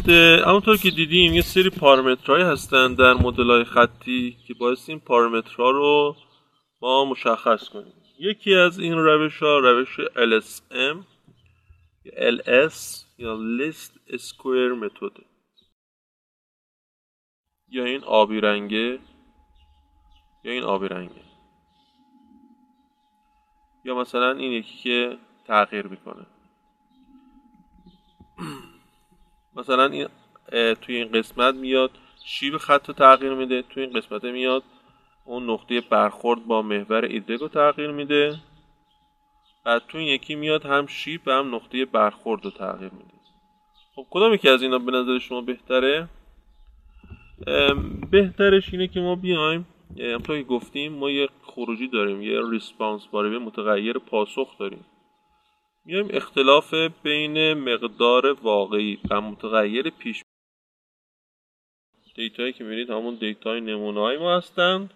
همونطور که دیدیم یه سری پارامترهایی هستن در مدل‌های خطی که باعث این پارامترها رو ما مشخص کنیم. یکی از این روش‌ها روش LSM یا LS یا Least Square Method یا این آبی رنگه یا مثلا این یکی که تغییر میکنه. مثلا این توی این قسمت میاد شیب خط رو تغییر میده، توی این قسمت میاد اون نقطه برخورد با محور ایدگ رو تغییر میده، بعد توی این یکی میاد هم شیب و هم نقطه برخورد رو تغییر میده. خب کدام یکی از اینا به نظر شما بهتره؟ بهترش اینه که ما بیایم همونطور که گفتیم ما یه خروجی داریم، یه ریسپانس واریبل متغیر پاسخ داریم. میایم اختلاف بین مقدار واقعی و متغیر پیش دیتایی که می‌بینید همون دیتای نمونه‌های ما هستند.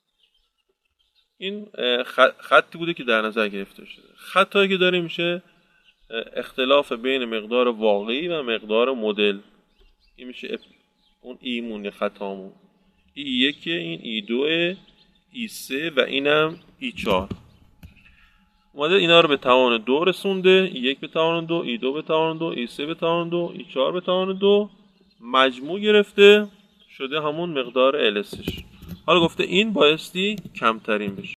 این خطی بوده که در نظر گرفته شده. خطایی که داره میشه اختلاف بین مقدار واقعی و مقدار مدل. این میشه اون ایمون خطامون E1 این E2 E3 و اینم E4. اومده اینا رو به توان 2 رسونده، E1 به توان 2 E2 به توان 2 E3 به توان 2 E4 به توان 2 مجموع گرفته شده همون مقدار LSش. حالا گفته این بایستی کمترین بشه.